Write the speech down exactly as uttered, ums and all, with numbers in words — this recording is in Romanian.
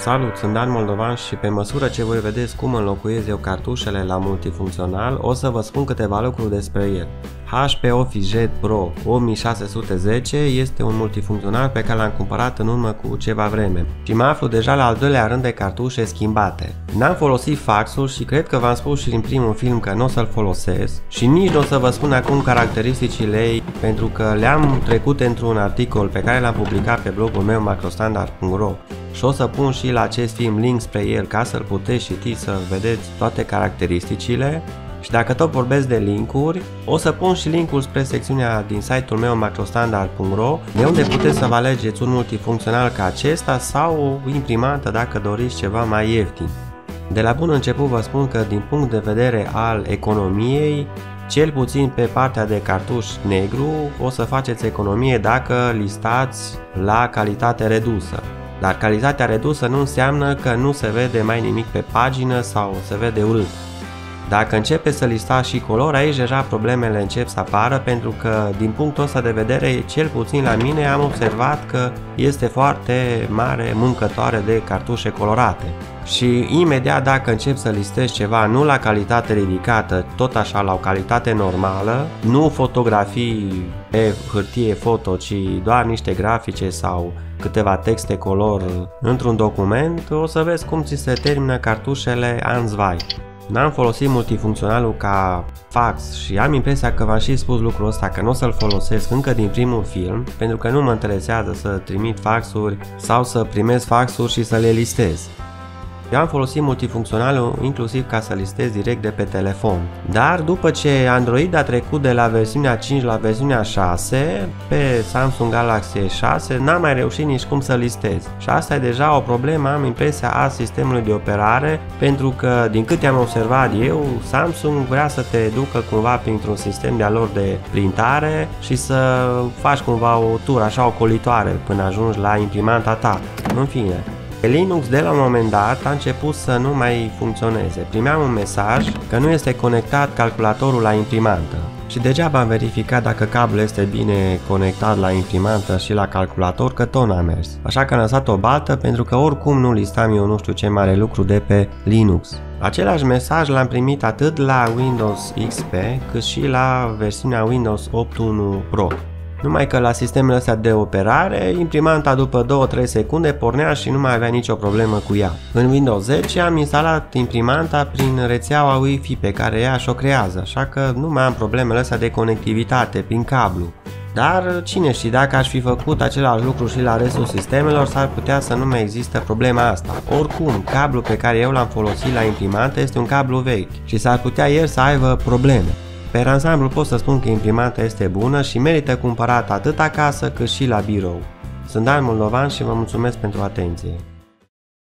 Salut, sunt Dan Moldovan și pe măsură ce voi vedeți cum înlocuiesc eu cartușele la multifuncțional, o să vă spun câteva lucruri despre el. H P Office Jet Pro o mie șase sute zece este un multifuncțional pe care l-am cumpărat în urmă cu ceva vreme și mă aflu deja la al doilea rând de cartușe schimbate. N-am folosit faxul și cred că v-am spus și în primul film că nu o să-l folosesc și nici nu o să vă spun acum caracteristicile ei, pentru că le-am trecut într-un articol pe care l-am publicat pe blogul meu macrostandard punct ro și o să pun și la acest film link spre el ca să-l puteți citi, să vedeți toate caracteristicile. Și dacă tot vorbesc de linkuri, o să pun și linkul spre secțiunea din site-ul meu macrostandard punct ro, de unde puteți să vă alegeți un multifuncțional ca acesta sau o imprimantă dacă doriți ceva mai ieftin. De la bun început vă spun că din punct de vedere al economiei, cel puțin pe partea de cartuș negru, o să faceți economie dacă listați la calitate redusă. Dar calitatea redusă nu înseamnă că nu se vede mai nimic pe pagină sau se vede urât. Dacă începeți să listați și colori, aici deja problemele încep să apară, pentru că din punctul ăsta de vedere, cel puțin la mine, am observat că este foarte mare mâncătoare de cartușe colorate. Și imediat dacă încep să listez ceva nu la calitate ridicată, tot așa la o calitate normală, nu fotografii pe hârtie foto, ci doar niște grafice sau câteva texte color într-un document, o să vezi cum ți se termină cartușele anzvai. N-am folosit multifuncționalul ca fax și am impresia că v-am și spus lucrul ăsta, că nu o să-l folosesc încă din primul film, pentru că nu mă interesează să trimit faxuri sau să primesc faxuri și să le listez. Eu am folosit multifuncționalul inclusiv ca să listez direct de pe telefon. Dar după ce Android a trecut de la versiunea cinci la versiunea șase, pe Samsung Galaxy S șase n-am mai reușit nici cum să listez. Și asta e deja o problemă, am impresia, a sistemului de operare, pentru că din câte am observat eu, Samsung vrea să te ducă cumva printr-un sistem de-a lor de printare și să faci cumva o tură, așa o colitoare, până ajungi la imprimanta ta. În fine. Linux de la un moment dat a început să nu mai funcționeze. Primeam un mesaj că nu este conectat calculatorul la imprimantă. Și degeaba am verificat dacă cablul este bine conectat la imprimantă și la calculator, că tot n-a mers. Așa că am lăsat o baltă, pentru că oricum nu listam eu nu știu ce mare lucru de pe Linux. Același mesaj l-am primit atât la Windows X P cât și la versiunea Windows opt punct unu Pro. Numai că la sistemele astea de operare, imprimanta după două trei secunde pornea și nu mai avea nicio problemă cu ea. În Windows zece am instalat imprimanta prin rețeaua Wi-Fi pe care ea și-o creează, așa că nu mai am problemele astea de conectivitate prin cablu. Dar cine știe, dacă aș fi făcut același lucru și la restul sistemelor, s-ar putea să nu mai există problema asta. Oricum, cablul pe care eu l-am folosit la imprimantă este un cablu vechi și s-ar putea el să aibă probleme. Pe ansamblu pot să spun că imprimanta este bună și merită cumpărat atât acasă cât și la birou. Sunt Dan Moldovan și vă mulțumesc pentru atenție.